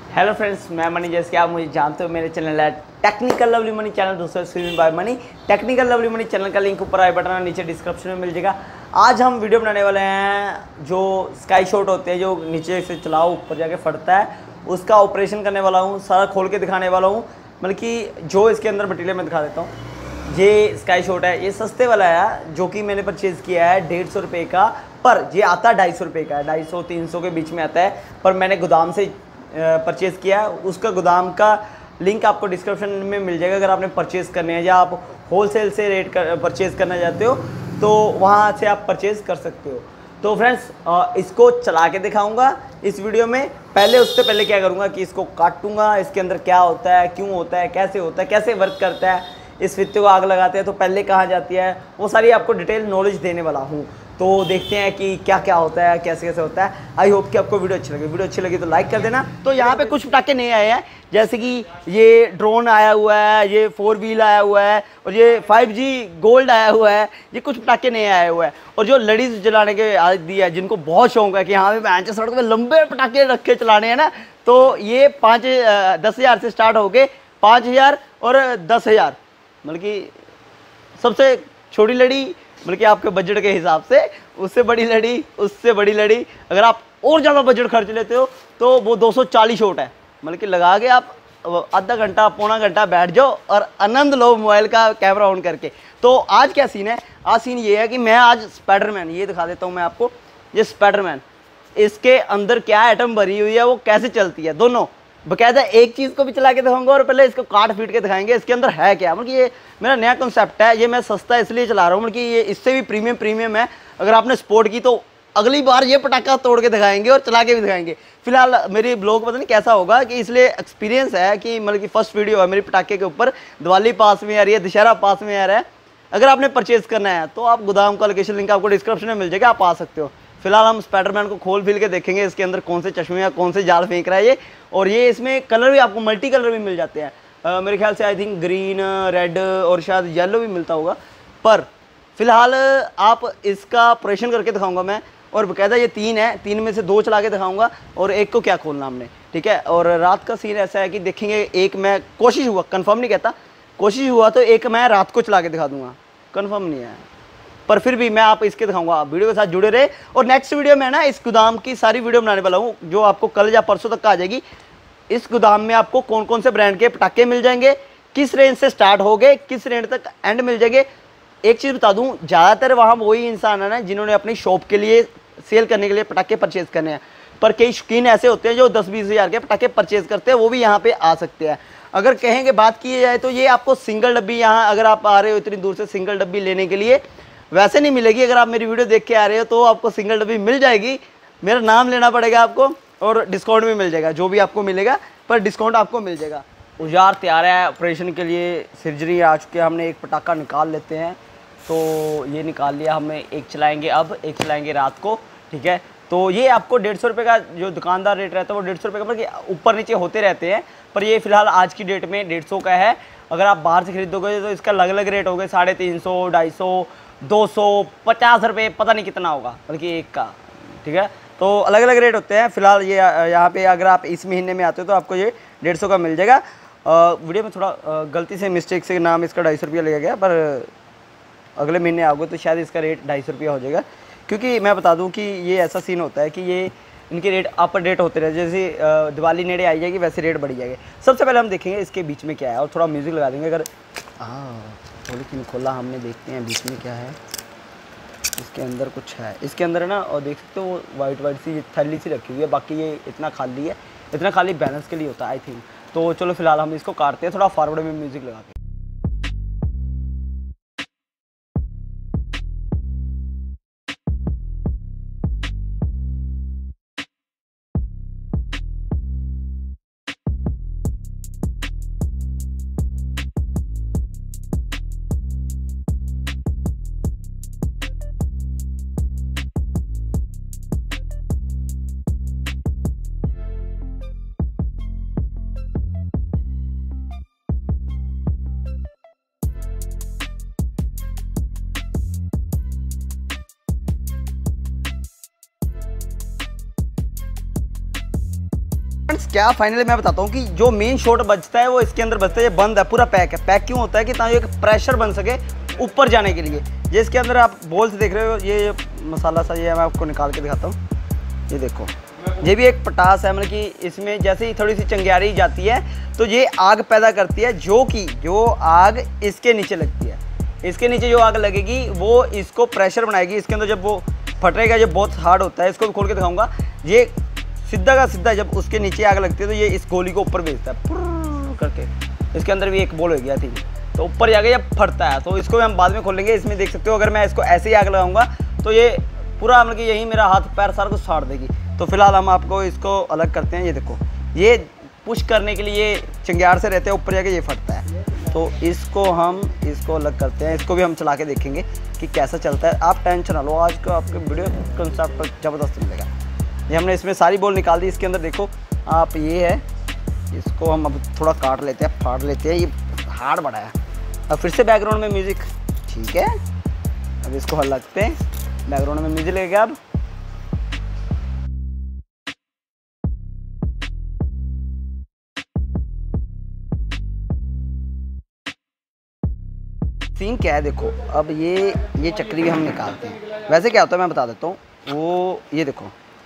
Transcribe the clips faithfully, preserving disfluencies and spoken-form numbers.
Hello friends, मैं money. जैसे कि आप मुझे जानते हो, मेरे चैनल है टेक्निकल लवली मनी चैनल, दोस्तों swimming by money. Technical lovely money channel का लिंक ऊपर आई बटन और नीचे डिस्क्रिप्शन में मिल जाएगा। आज हम वीडियो बनाने वाले हैं जो स्काई शॉट होते हैं, जो नीचे से चलाओ ऊपर जाके फटता है, उसका ऑपरेशन करने वाला हूँ, सारा खोल के दिखाने वाला हूँ। मतलब कि जो इसके अंदर मटीरियल मैं दिखा देता हूँ। ये स्काई शॉट है, ये सस्ते वाला है जो कि मैंने परचेज़ किया है डेढ़ सौ रुपये का, पर ये आता है ढाई सौ रुपये का है, ढाई सौ तीन सौ के बीच में आता है। पर मैंने गोदाम से परचेज़ किया, उसका गोदाम का लिंक आपको डिस्क्रिप्शन में मिल जाएगा। अगर आपने परचेज़ करने हैं या आप होलसेल से रेट कर परचेज़ करना चाहते हो तो वहाँ से आप परचेज़ कर सकते हो। तो फ्रेंड्स, इसको चला के दिखाऊंगा इस वीडियो में। पहले उससे पहले क्या करूँगा कि इसको काटूंगा, इसके अंदर क्या होता है, क्यों होता है, कैसे होता है, कैसे वर्क करता है, इस फित्ते को आग लगाते हैं तो पहले कहाँ जाती है, वो सारी आपको डिटेल नॉलेज देने वाला हूँ। तो देखते हैं कि क्या क्या होता है, कैसे कैसे होता है। आई होप कि आपको वीडियो अच्छी लगे। वीडियो अच्छी लगी तो लाइक कर देना। तो यहाँ पे कुछ पटाखे नए आए हैं, जैसे कि ये ड्रोन आया हुआ है, ये फोर व्हील आया हुआ है, और ये फाइव जी गोल्ड आया हुआ है। ये कुछ पटाखे नए आए हुए हैं। और जो लेडीज़ जलाने के आदि है, जिनको बहुत शौक है कि हाँ भी मैं सड़क में लंबे पटाखे रख के चलाने हैं ना, तो ये पाँच दस हज़ार से स्टार्ट हो गए पाँच हज़ार और दस हज़ार मतलब कि सबसे छोटी लड़ी, मतलब कि आपके बजट के हिसाब से, उससे बड़ी लड़ी, उससे बड़ी लड़ी। अगर आप और ज़्यादा बजट खर्च लेते हो तो वो दो सौ चालीस शॉट है। मतलब कि लगा के आप आधा घंटा पौना घंटा बैठ जाओ और आनंद लो मोबाइल का कैमरा ऑन करके। तो आज क्या सीन है, आज सीन ये है कि मैं आज स्पाइडरमैन, ये दिखा देता हूँ मैं आपको। ये स्पाइडरमैन, इसके अंदर क्या आइटम भरी हुई है, वो कैसे चलती है, दोनों बकायदा एक चीज़ को भी चला के दिखाऊंगा और पहले इसको काट फीट के दिखाएंगे इसके अंदर है क्या। मतलब ये मेरा नया कॉन्सेप्ट है, ये मैं सस्ता इसलिए चला रहा हूँ, मतलब कि ये इससे भी प्रीमियम प्रीमियम है। अगर आपने सपोर्ट की तो अगली बार ये पटाखा तोड़ के दिखाएंगे और चला के भी दिखाएंगे। फिलहाल मेरी ब्लॉग पता नहीं कैसा होगा, कि इसलिए एक्सपीरियंस है कि मतलब कि फर्स्ट वीडियो है मेरी पटाखे के ऊपर। दिवाली पास में आ रही है, दशहरा पास में आ रहा है। अगर आपने परचेज़ करना है तो आप गोदाम का लोकेशन लिंक आपको डिस्क्रिप्शन में मिल जाएगा, आप आ सकते हो। फिलहाल हम स्पाइडरमैन को खोल फिल के देखेंगे, इसके अंदर कौन से चश्मे हैं, कौन से जाल फेंक रहा है ये। और ये इसमें कलर भी आपको मल्टी कलर भी मिल जाते हैं। uh, मेरे ख्याल से आई थिंक ग्रीन, रेड और शायद येलो भी मिलता होगा। पर फिलहाल आप इसका ऑपरेशन करके दिखाऊंगा मैं, और बाकायदा ये तीन है, तीन में से दो चला के दिखाऊंगा और एक को क्या खोलना हमने, ठीक है। और रात का सीन ऐसा है कि देखेंगे, एक मैं कोशिश हुआ, कन्फर्म नहीं कहता, कोशिश हुआ तो एक मैं रात को चला के दिखा दूंगा, कन्फर्म नहीं है, पर फिर भी मैं आप इसके दिखाऊंगा। आप वीडियो के साथ जुड़े रहे। और नेक्स्ट वीडियो में ना इस गोदाम की सारी वीडियो बनाने वाला हूँ, जो आपको कल या परसों तक आ जाएगी। इस गोदाम में आपको कौन कौन से ब्रांड के पटाखे मिल जाएंगे, किस रेंज से स्टार्ट हो गए, किस रेंज तक एंड मिल जाएंगे। एक चीज़ बता दूँ, ज़्यादातर वहाँ वही इंसान है ना जिन्होंने अपनी शॉप के लिए सेल करने के लिए पटाखे परचेज़ करने हैं। पर कई शौकीन ऐसे होते हैं जो दस बीस हज़ार के पटाखे परचेज़ करते हैं, वो भी यहाँ पर आ सकते हैं। अगर कहेंगे बात की जाए तो ये आपको सिंगल डब्बी, यहाँ अगर आप आ रहे हो इतनी दूर से सिंगल डब्बी लेने के लिए, वैसे नहीं मिलेगी। अगर आप मेरी वीडियो देख के आ रहे हो तो आपको सिंगल डब्बी मिल जाएगी, मेरा नाम लेना पड़ेगा आपको, और डिस्काउंट भी मिल जाएगा, जो भी आपको मिलेगा पर डिस्काउंट आपको मिल जाएगा। औजार तैयार है ऑपरेशन के लिए, सर्जरी आ चुके हैं, हमने एक पटाखा निकाल लेते हैं। तो ये निकाल लिया, हमें एक चलाएँगे, अब एक चलाएँगे रात को, ठीक है। तो ये आपको डेढ़ सौ रुपये का जो दुकानदार रेट रहता है वो डेढ़ सौ रुपये का, पर ऊपर नीचे होते रहते हैं, पर ये फिलहाल आज की डेट में डेढ़ सौ का है। अगर आप बाहर से खरीदोगे तो इसका अलग अलग रेट हो गए, साढ़े तीन सौ, ढाई सौ, दो सौ पचास रुपये, पता नहीं कितना होगा, बल्कि एक का, ठीक है। तो अलग अलग रेट होते हैं। फिलहाल ये यहाँ पे अगर आप इस महीने में आते हो तो आपको ये डेढ़ सौ का मिल जाएगा। आ, वीडियो में थोड़ा आ, गलती से मिस्टेक से नाम इसका ढाई सौ रुपया लिया गया, पर अगले महीने आओगे तो शायद इसका रेट ढाई सौ रुपया हो जाएगा। क्योंकि मैं बता दूं कि ये ऐसा सीन होता है कि ये इनके रेट अप डेट होते रहे, जैसे दिवाली नेड़े आई जाएगी वैसे रेट बढ़ जाएंगे। सबसे पहले हम देखेंगे इसके बीच में क्या है, और थोड़ा म्यूज़िक लगा देंगे। अगर हाँ थोड़ी खोला हमने, देखते हैं बीच में क्या है। इसके अंदर कुछ है, इसके अंदर है ना, और देख सकते हो वाइट वाइट सी थैली सी रखी हुई है, बाकी ये इतना खाली है, इतना खाली बैलेंस के लिए होता है आई थिंक। तो चलो फिलहाल हम इसको काटते हैं, थोड़ा फॉरवर्ड में म्यूज़िक लगा के। क्या फाइनली मैं बताता हूँ कि जो मेन शॉट बजता है वो इसके अंदर बजता है। ये बंद है, पूरा पैक है। पैक क्यों होता है कि ताकि एक प्रेशर बन सके ऊपर जाने के लिए। ये इसके अंदर आप बॉल्स देख रहे हो, ये मसाला सा ये मैं आपको निकाल के दिखाता हूँ। ये देखो, ये भी एक पटास है, मतलब कि इसमें जैसे ही थोड़ी सी चिंगारी जाती है तो ये आग पैदा करती है, जो कि जो आग इसके नीचे लगती है। इसके नीचे जो आग लगेगी वो इसको प्रेशर बनाएगी। इसके अंदर जब वो फटेगा, ये बहुत हार्ड होता है, इसको भी खोल के दिखाऊंगा। ये सीधा का सीधा जब उसके नीचे आग लगती है तो ये इस गोली को ऊपर भेजता है पुर्र करके। इसके अंदर भी एक बॉल हो गया थी, तो ऊपर जाके जब फटता है तो इसको हम बाद में खोलेंगे। इसमें देख सकते हो, अगर मैं इसको ऐसे ही आग लगाऊंगा तो ये पूरा मतलब कि यही मेरा हाथ पैर सारा कुछ फाड़ देगी। तो फिलहाल हम आपको इसको अलग करते हैं। ये देखो, ये पुश करने के लिए चिंगार से रहते हैं, ऊपर जाके ये फटता है। तो इसको हम इसको अलग करते हैं। इसको भी हम चला के देखेंगे कि कैसा चलता है। आप टेंशन ना लो, आज का आपके वीडियो कंसेप्ट ज़बरदस्त मिलेगा। ये हमने इसमें सारी बॉल निकाल दी। इसके अंदर देखो आप, ये है, इसको हम अब थोड़ा काट लेते हैं, फाड़ लेते हैं। ये हार्ड बड़ा है। अब फिर से बैकग्राउंड में म्यूज़िक, ठीक है। अब इसको हल लगते हैं, बैकग्राउंड में म्यूज़िक लगेगा। अब सीन क्या है देखो, अब ये ये चक्री भी हम निकालते हैं। वैसे क्या होता है मैं बता देता हूँ। वो ये देखो,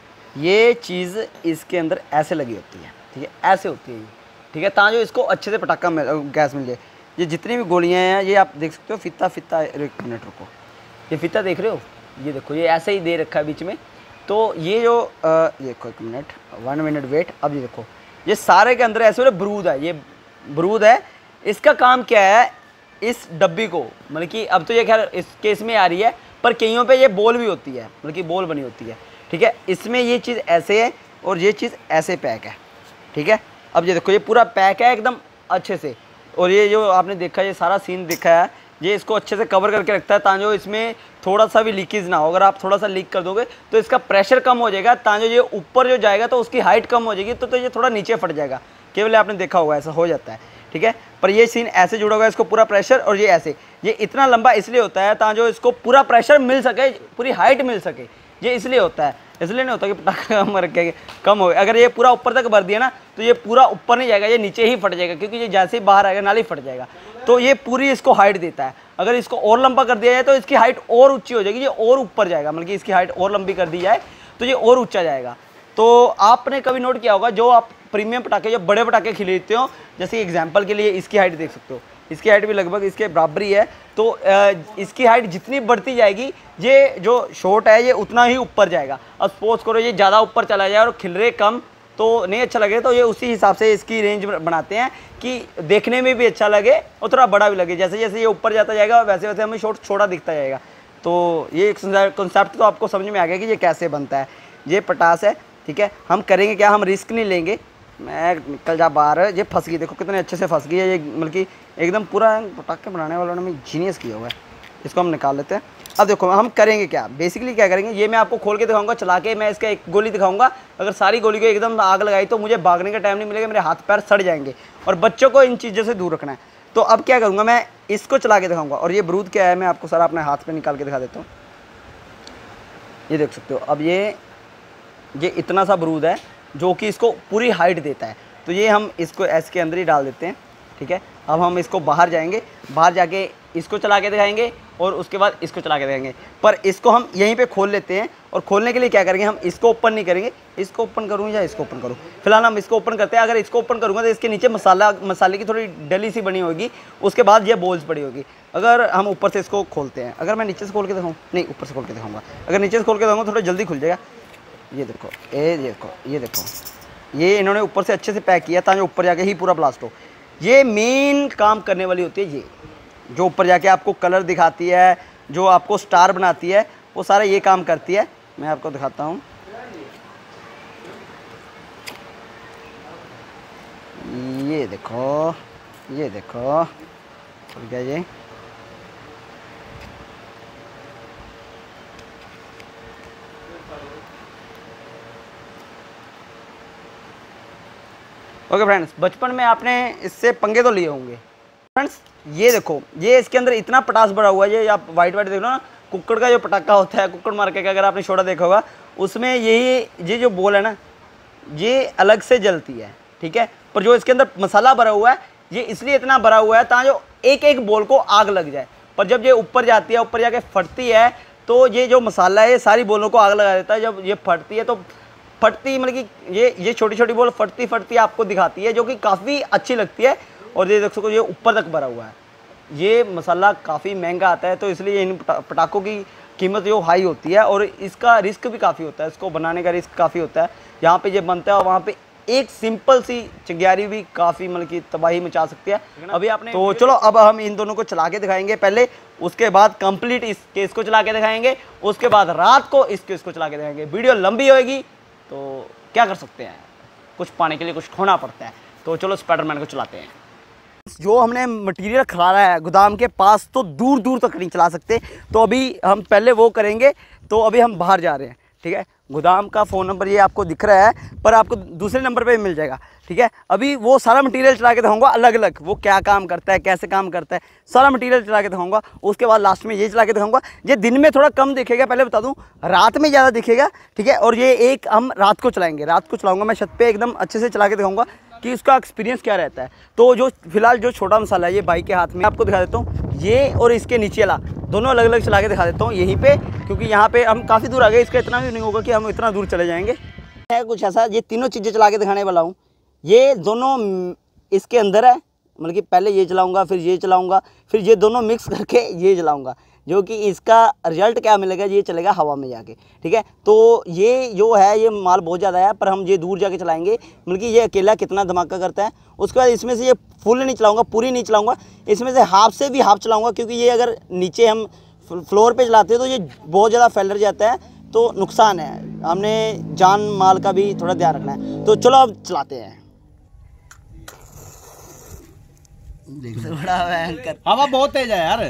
ये चीज़ इसके अंदर ऐसे लगी होती है, ठीक है, ऐसे होती है ये, ठीक है, ताकि जो इसको अच्छे से पटाखा मिल गैस मिल जाए। ये जितनी भी गोलियाँ हैं ये आप देख सकते हो, फिता फिता। एक मिनट रुको, ये फिता देख रहे हो, ये देखो, ये ऐसे ही दे रखा है बीच में। तो ये जो आ, ये देखो, एक मिनट, वन मिनट वेट। अब ये देखो, ये सारे के अंदर ऐसे बरूद है, ये बरूद है। इसका काम क्या है, इस डब्बी को, मतलब कि अब तो ये खैर इस केस में आ रही है, पर कईयों पे ये बॉल भी होती है, मतलब कि बॉल बनी होती है, ठीक है। इसमें ये चीज़ ऐसे है और ये चीज़ ऐसे पैक है, ठीक है। अब ये देखो, ये पूरा पैक है एकदम अच्छे से। और ये जो आपने देखा, ये सारा सीन देखा है, ये इसको अच्छे से कवर करके रखता है ताकि जो इसमें थोड़ा सा भी लीकेज ना हो। अगर आप थोड़ा सा लीक कर दोगे तो इसका प्रेशर कम हो जाएगा, ताकि ये ऊपर जो जाएगा तो उसकी हाइट कम हो जाएगी, तो, तो ये थोड़ा नीचे फट जाएगा। केवल आपने देखा होगा ऐसा हो जाता है, ठीक है। पर ये सीन ऐसे जुड़ा हुआ है, इसको पूरा प्रेशर, और ये ऐसे, ये इतना लंबा इसलिए होता है ताकि जो इसको पूरा प्रेशर मिल सके, पूरी हाइट मिल सके। ये इसलिए होता है, इसलिए नहीं होता कि पटाखा कम रखे कम हो। अगर ये पूरा ऊपर तक भर दिया ना तो ये पूरा ऊपर नहीं जाएगा, ये नीचे ही फट जाएगा, क्योंकि ये जैसे ही बाहर आएगा नाली फट जाएगा। तो ये पूरी इसको हाइट देता है। अगर इसको और लंबा कर दिया जाए तो इसकी हाइट और ऊंची हो जाएगी, ये और ऊपर जाएगा, मतलब कि इसकी हाइट और लंबी कर दी जाए तो ये और ऊंचा जाएगा। तो आपने कभी नोट किया होगा, जो आप प्रीमियम पटाखे, जो बड़े पटाखे खरीदते हो, जैसे एग्जाम्पल के लिए इसकी हाइट देख सकते हो, इसकी हाइट भी लगभग इसके बराबरी है। तो इसकी हाइट जितनी बढ़ती जाएगी, ये जो शॉट है ये उतना ही ऊपर जाएगा। अब सपोज करो ये ज़्यादा ऊपर चला जाए और खिलरे कम, तो नहीं अच्छा लगे, तो ये उसी हिसाब से इसकी रेंज बनाते हैं कि देखने में भी अच्छा लगे और थोड़ा बड़ा भी लगे। जैसे जैसे ये ऊपर जाता जाएगा वैसे वैसे हमें शॉट छोटा दिखता जाएगा। तो ये एक कॉन्सेप्ट तो आपको समझ में आ गया कि ये कैसे बनता है। ये पटास है, ठीक है। हम करेंगे क्या, हम रिस्क नहीं लेंगे। मैं निकल जा बाहर, ये फंस गई, देखो कितने अच्छे से फंस गई है ये, मतलब कि एकदम पूरा पटाखे बनाने वालों ने जीनियस किया हुआ है। इसको हम निकाल लेते हैं। अब देखो हम करेंगे क्या, बेसिकली क्या करेंगे, ये मैं आपको खोल के दिखाऊंगा, चला के मैं इसका एक गोली दिखाऊंगा। अगर सारी गोली को एकदम आग लगाई तो मुझे भागने का टाइम नहीं मिलेगा, मेरे हाथ पैर सड़ जाएंगे, और बच्चों को इन चीज़ों से दूर रखना है। तो अब क्या करूँगा, मैं इसको चला के दिखाऊँगा। और ये बरूद क्या है मैं आपको सारा अपने हाथ पर निकाल के दिखा देता हूँ। ये देख सकते हो, अब ये ये इतना सा बरूद है जो कि इसको पूरी हाइट देता है। तो ये हम इसको ऐसे के अंदर ही डाल देते हैं, ठीक है। अब हम इसको बाहर जाएंगे, बाहर जाके इसको चला के दिखाएंगे और उसके बाद इसको चला के दिखाएंगे। पर इसको हम यहीं पे खोल लेते हैं, और खोलने के लिए क्या करेंगे, हम इसको ओपन नहीं करेंगे। इसको ओपन करूँ या इसको ओपन करूँ, फिलहाल हम इसको ओपन करते हैं। अगर इसको ओपन करूँगा तो इसके नीचे मसाला मसाले की थोड़ी डली सी बनी होगी, उसके बाद ये बॉल्स पड़ी होगी। अगर हम ऊपर से इसको खोलते हैं, अगर मैं नीचे से खोल के दिखाऊँ, नहीं ऊपर से खोल के दिखाऊँगा, अगर नीचे से खोल के दिखाऊँगा थोड़ा जल्दी खुल जाएगा। ये देखो, ये देखो, ये देखो, ये इन्होंने ऊपर से अच्छे से पैक किया ताकि ऊपर जाके ही पूरा ब्लास्ट हो। ये मेन काम करने वाली होती है, ये जो ऊपर जाके आपको कलर दिखाती है, जो आपको स्टार बनाती है, वो सारा ये काम करती है। मैं आपको दिखाता हूँ, ये देखो, ये देखो, खुल गया ये। ओके फ्रेंड्स, बचपन में आपने इससे पंगे तो लिए होंगे। फ्रेंड्स ये देखो, ये इसके अंदर इतना पटास भरा हुआ है। ये आप वाइट वाइट देख लो ना, कुक्कड़ का जो पटाखा होता है, कुक्कड़ मार के, अगर आपने छोटा देखा होगा, उसमें यही ये जो बॉल है ना, ये अलग से जलती है, ठीक है। पर जो इसके अंदर मसाला भरा हुआ है ये इसलिए इतना भरा हुआ है ताकि जो एक एक बोल को आग लग जाए। पर जब ये ऊपर जाती है, ऊपर जाके फटती है, तो ये जो मसाला है ये सारी बोलों को आग लगा देता है। जब ये फटती है तो फटती मतलब कि ये ये छोटी छोटी बोल फटती फटती आपको दिखाती है, जो कि काफ़ी अच्छी लगती है। और ये देख सको ये ऊपर तक भरा हुआ है। ये मसाला काफ़ी महंगा आता है, तो इसलिए इन पटाखों की कीमत जो हाई होती है और इसका रिस्क भी काफ़ी होता है, इसको बनाने का रिस्क काफ़ी होता है। यहाँ पे ये बनता है और वहाँ पे एक सिंपल सी चिंगारी भी काफ़ी मतलब कि तबाही मचा सकती है। अभी आपने तो चलो अब हम इन दोनों को चला के दिखाएंगे पहले, उसके बाद कंप्लीट इस केस को चला के दिखाएंगे, उसके बाद रात को इस केस को चला के दिखाएंगे। वीडियो लंबी होएगी तो क्या कर सकते हैं, कुछ पाने के लिए कुछ खोना पड़ता है। तो चलो स्पाइडरमैन को चलाते हैं। जो हमने मटेरियल खिलाया है गोदाम के पास तो दूर दूर तक नहीं चला सकते, तो अभी हम पहले वो करेंगे। तो अभी हम बाहर जा रहे हैं, ठीक है। गोदाम का फ़ोन नंबर ये आपको दिख रहा है, पर आपको दूसरे नंबर पे भी मिल जाएगा, ठीक है। अभी वो सारा मटेरियल चला के दिखाऊंगा अलग अलग, वो क्या काम करता है, कैसे काम करता है, सारा मटेरियल चला के दिखाऊंगा। उसके बाद लास्ट में ये चला के दिखाऊंगा। ये दिन में थोड़ा कम दिखेगा, पहले बता दूं, रात में ज़्यादा दिखेगा, ठीक है। और ये एक हम रात को चलाएँगे, रात को चलाऊँगा मैं छत पर एकदम अच्छे से चला के दिखाऊँगा कि उसका एक्सपीरियंस क्या रहता है। तो जो फिलहाल जो छोटा मसाला है ये भाई के हाथ में आपको दिखा देता हूँ, ये और इसके नीचे वाला दोनों अलग अलग चला के दिखा देता हूँ यहीं पे, क्योंकि यहाँ पे हम काफ़ी दूर आ गए, इसका इतना भी नहीं होगा कि हम इतना दूर चले जाएंगे। है कुछ ऐसा, ये तीनों चीज़ें चला के दिखाने वाला हूँ। ये दोनों इसके अंदर है, मतलब कि पहले ये चलाऊँगा फिर ये चलाऊँगा फिर ये दोनों मिक्स करके ये चलाऊँगा, जो कि इसका रिजल्ट क्या मिलेगा, ये चलेगा हवा में जाके, ठीक है। तो ये जो है ये माल बहुत ज़्यादा है, पर हम ये दूर जाके चलाएंगे, मतलब कि ये अकेला कितना धमाका करता है। उसके बाद इसमें से ये फुल नहीं चलाऊंगा, पूरी नहीं चलाऊंगा, इसमें से हाफ से भी हाफ चलाऊंगा, क्योंकि ये अगर नीचे हम फ्लोर पे चलाते हैं तो ये बहुत ज़्यादा फैलर जाता है, तो नुकसान है। हमने जान माल का भी थोड़ा ध्यान रखना है। तो चलो अब चलाते हैं। बड़ा भयंकर हवा बहुत तेज है यार।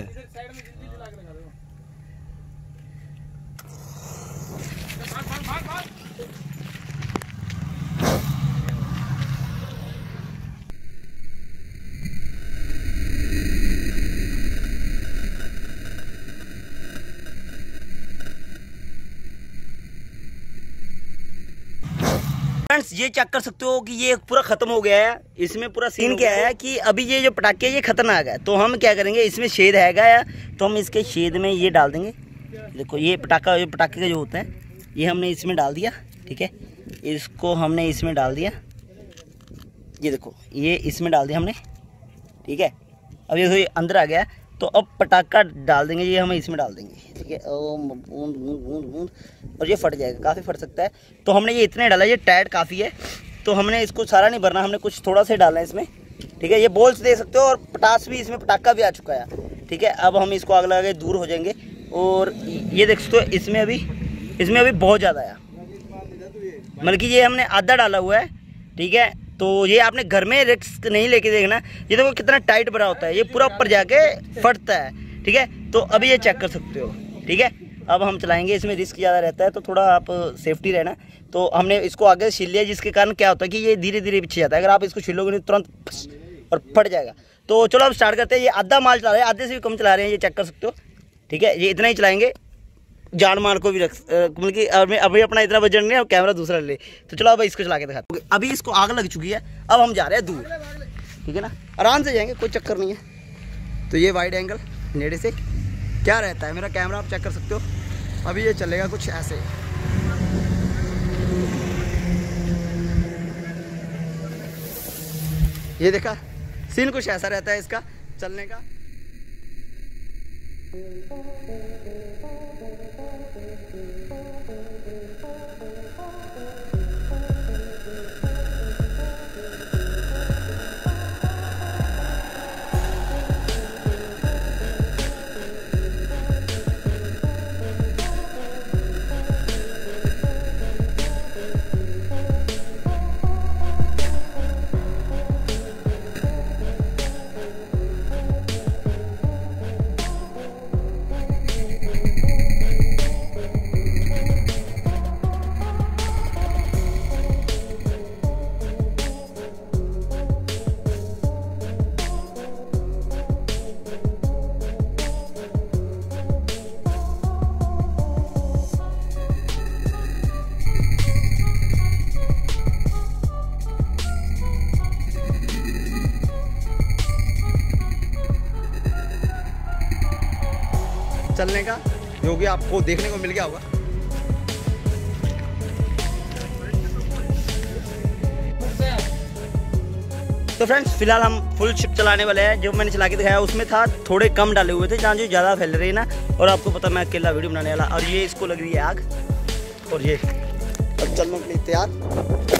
फ्रेंड्स ये चेक कर सकते हो कि ये पूरा खत्म हो गया है। इसमें पूरा सीन क्या है कि अभी ये जो पटाखे ये खतरनाक है, तो हम क्या करेंगे, इसमें छेद हैगा या तो हम इसके छेद में ये डाल देंगे। देखो ये पटाखा जो पटाखे का जो होता है ये हमने इसमें डाल दिया, ठीक है। इसको हमने इसमें डाल दिया, ये देखो ये इसमें डाल दिया हमने, ठीक है। अब ये तो अंदर आ गया, तो अब पटाखा डाल देंगे, ये हम इसमें डाल देंगे, ठीक है। बूंद बूंद बूंद बूंद और ये फट जाएगा, काफ़ी फट सकता है। तो हमने ये इतने डाला, ये टाइट काफ़ी है, तो हमने इसको सारा नहीं भरना, हमने कुछ थोड़ा सा डालना है इसमें, ठीक है। ये बॉल्स दे सकते हो और पटास भी इसमें पटाखा भी आ चुका है, ठीक है। अब हम इसको आग लगा के दूर हो जाएंगे। और ये देख सकते हो इसमें अभी इसमें अभी बहुत ज़्यादा आया, मतलब कि ये हमने आधा डाला हुआ है, ठीक है। तो ये आपने घर में रिस्क नहीं लेके देखना, ये देखो कितना टाइट भरा होता है, ये पूरा ऊपर जाके फटता है, ठीक है। तो अभी ये चेक कर सकते हो, ठीक है। अब हम चलाएंगे, इसमें रिस्क ज़्यादा रहता है, तो थोड़ा आप सेफ्टी रहना। तो हमने इसको आगे छील लिया, जिसके कारण क्या होता है कि ये धीरे धीरे पीछे जाता है। अगर आप इसको छीलोगे नहीं तुरंत और फट जाएगा। तो चलो अब स्टार्ट करते हैं। ये आधा माल चला रहे हैं, आधे से भी कम चला रहे हैं, ये चेक कर सकते हो, ठीक है। ये इतना ही चलाएंगे, जान माल को भी रख, मतलब कि अभी अपना इतना वजन नहीं है, कैमरा दूसरा ले। तो चलो अब इसको चला के दिखाते हैं। अभी इसको आग लग चुकी है, अब हम जा रहे हैं दूर, ठीक है ना, आराम से जाएंगे, कोई चक्कर नहीं है। तो ये वाइड एंगल नेड़े से क्या रहता है, मेरा कैमरा आप चेक कर सकते हो। अभी ये चलेगा कुछ ऐसे, ये देखा सीन कुछ ऐसा रहता है इसका चलने का। चलने का, जो कि आपको देखने को मिल गया होगा। तो फ्रेंड्स फिलहाल हम फुल शिप चलाने वाले हैं। जो मैंने चला के दिखाया उसमें था थोड़े कम डाले हुए थे, जहाँ जो ज़्यादा फैल रही है ना। और आपको पता मैं अकेला वीडियो बनाने वाला, और ये इसको लग रही है आग, और ये अब चलने के लिए तैयार।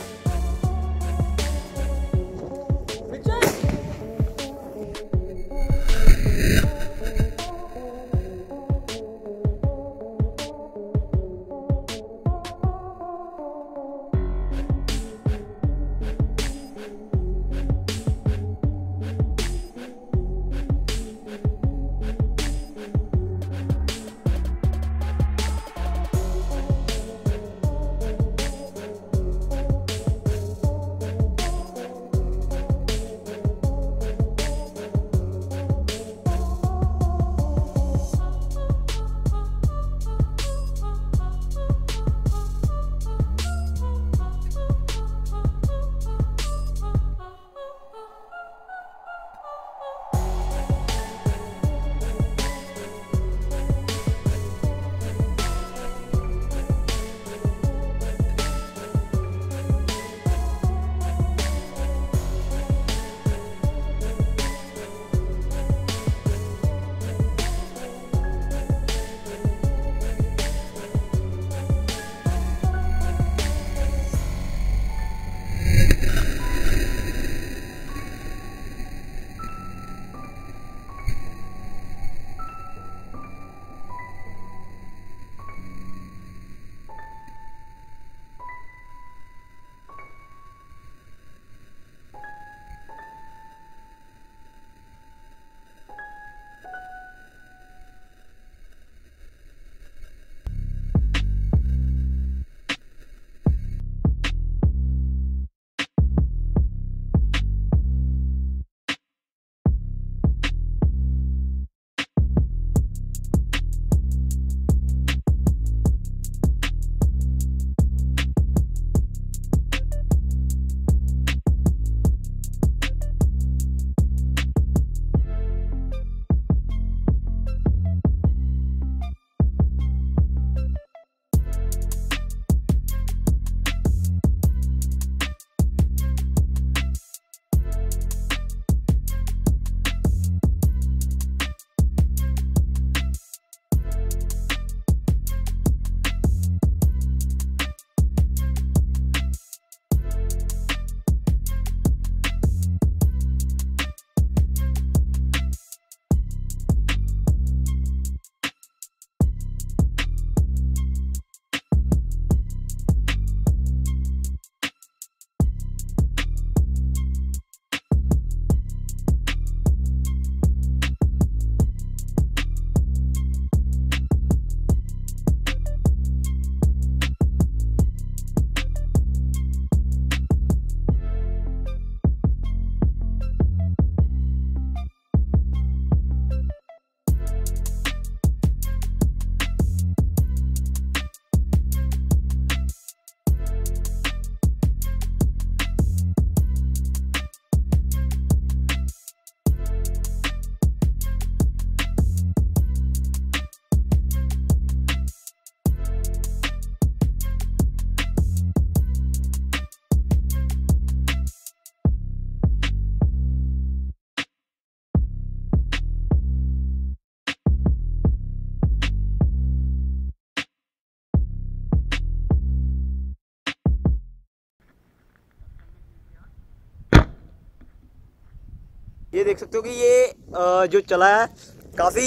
ये देख सकते हो कि ये जो चला है काफ़ी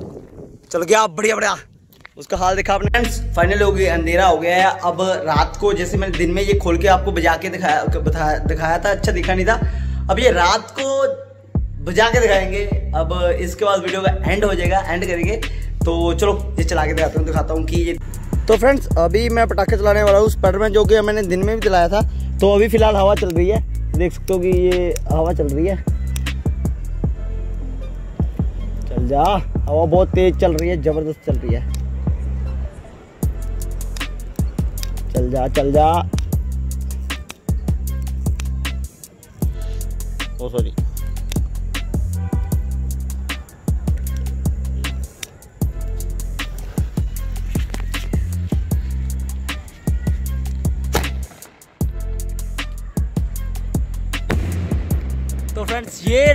चल गया बढ़िया बढ़िया, उसका हाल देखा आपने। फाइनल हो गया, अंधेरा हो गया है। अब रात को जैसे मैंने दिन में ये खोल के आपको बजा के दिखाया बताया दिखाया था, अच्छा दिखा नहीं था। अब ये रात को बजा के दिखाएंगे। अब इसके बाद वीडियो का एंड हो जाएगा, एंड करेंगे। तो चलो ये चला के दिखाता हूँ दिखाता हूँ कि ये। तो फ्रेंड्स अभी मैं पटाखे चलाने वाला हूँ स्पाइडरमैन, जो कि मैंने दिन में भी चलाया था। तो अभी फिलहाल हवा चल रही है, देख सकते हो कि ये हवा चल रही है। चल जा, हवा बहुत तेज चल रही है, जबरदस्त चल रही है। चल जा चल जा। ओ सॉरी, तो फ्रेंड्स ये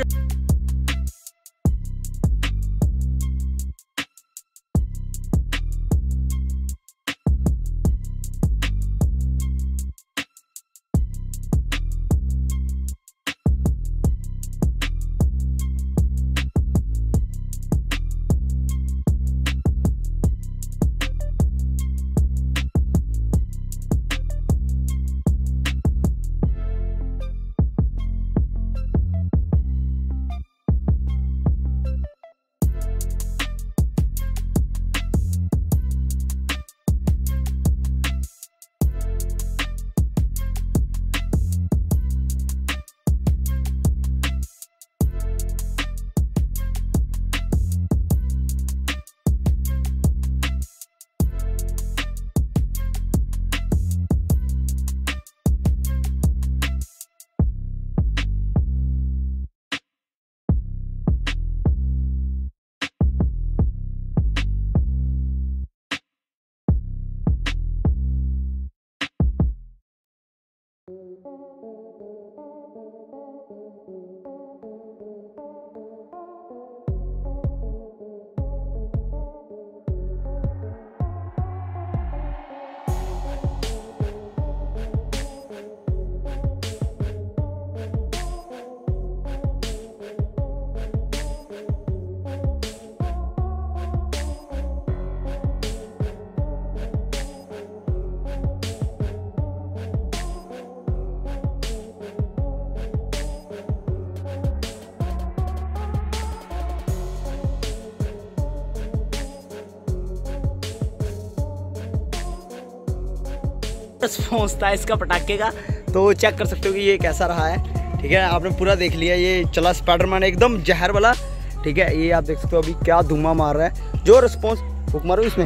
रिस्पॉन्स था इसका पटाखे का, तो चेक कर सकते हो कि ये कैसा रहा है। ठीक है, आपने पूरा देख लिया, ये चला स्पाइडरमैन एकदम जहर वाला। ठीक है, ये आप देख सकते हो अभी क्या धुआं मार रहा है। जो रिस्पॉन्स फूक मारो इसमें,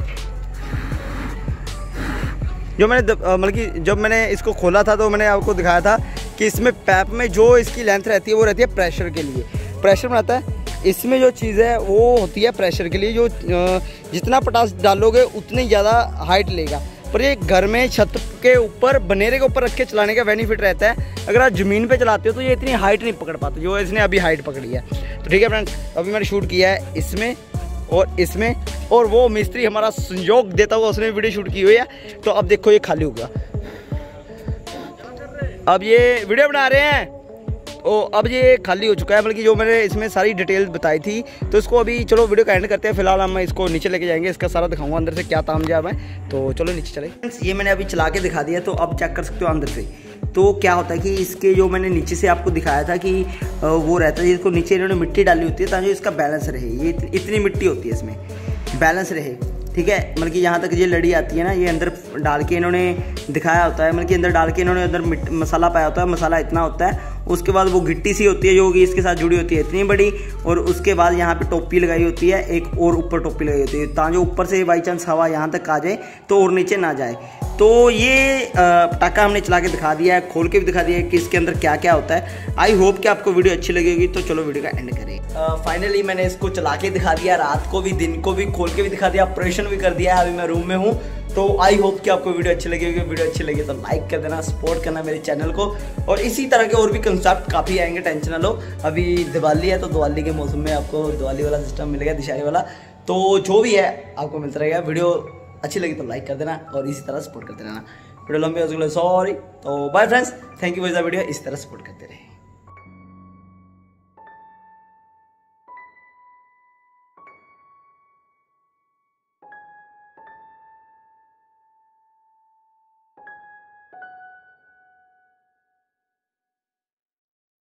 जो मैंने मतलब कि जब मैंने इसको खोला था तो मैंने आपको दिखाया था कि इसमें पैप में जो इसकी लेंथ रहती है वो रहती है प्रेशर के लिए, प्रेशर बनाता है। इसमें जो चीज़ है वो होती है प्रेशर के लिए, जो जितना पोटास डालोगे उतनी ज़्यादा हाइट लेगा। पर ये घर में छत के ऊपर बनेरे के ऊपर रख के चलाने का बेनिफिट रहता है। अगर आप ज़मीन पे चलाते हो तो ये इतनी हाइट नहीं पकड़ पाते, जो इसने अभी हाइट पकड़ी है। तो ठीक है फ्रेंड्स, अभी मैंने शूट किया है इसमें और इसमें, और वो मिस्त्री हमारा संयोग देता हुआ उसने वीडियो शूट की हुई है। तो अब देखो ये खाली होगा, अब ये वीडियो बना रहे हैं तो अब ये खाली हो चुका है। बल्कि जो मैंने इसमें सारी डिटेल्स बताई थी, तो इसको अभी चलो वीडियो का एंड करते हैं। फिलहाल हम इसको नीचे लेके जाएंगे, इसका सारा दिखाऊंगा अंदर से क्या तामझाम है। तो चलो नीचे चले। ये मैंने अभी चला के दिखा दिया, तो अब चेक कर सकते हो अंदर से। तो क्या होता है कि इसके जो मैंने नीचे से आपको दिखाया था कि वो रहता है, जिसको नीचे इन्होंने मिट्टी डाली होती है ताकि इसका बैलेंस रहे। ये इतनी मिट्टी होती है इसमें, बैलेंस रहे। ठीक है, मतलब कि यहाँ तक ये लड़ी आती है ना, ये अंदर डाल के इन्होंने दिखाया होता है, मतलब कि अंदर डाल के इन्होंने अंदर मसाला पाया होता है। मसाला इतना होता है, उसके बाद वो गिट्टी सी होती है जो कि इसके साथ जुड़ी होती है इतनी बड़ी, और उसके बाद यहाँ पे टोपी लगाई होती है, एक और ऊपर टोपी लगाई होती है ताकि ऊपर से बाई चांस हवा यहाँ तक आ जाए तो और नीचे ना जाए। तो ये पटाखा हमने चला के दिखा दिया है, खोल के भी दिखा दिया है कि इसके अंदर क्या क्या होता है। आई होप कि आपको वीडियो अच्छी लगेगी। तो चलो वीडियो का एंड करें। फाइनली uh, मैंने इसको चला के दिखा दिया, रात को भी दिन को भी खोल के भी दिखा दिया, ऑपरेशन भी कर दिया है। अभी मैं रूम में हूँ। तो आई होप कि आपको वीडियो अच्छी लगेगी। वीडियो अच्छी लगी तो लाइक कर देना, सपोर्ट करना मेरे चैनल को, और इसी तरह के और भी कंसेप्ट काफ़ी आएंगे, टेंशन ना लो। अभी दिवाली है तो दिवाली के मौसम में आपको दिवाली वाला सिस्टम मिलेगा, दिशहरी वाला। तो जो भी है आपको मिलता रहेगा। वीडियो अच्छी लगी तो लाइक कर देना और इसी तरह सपोर्ट करते रहना। वीडियो लंबी हो सॉरी। तो bye friends, thank you for the video, इस तरह सपोर्ट करते रहे।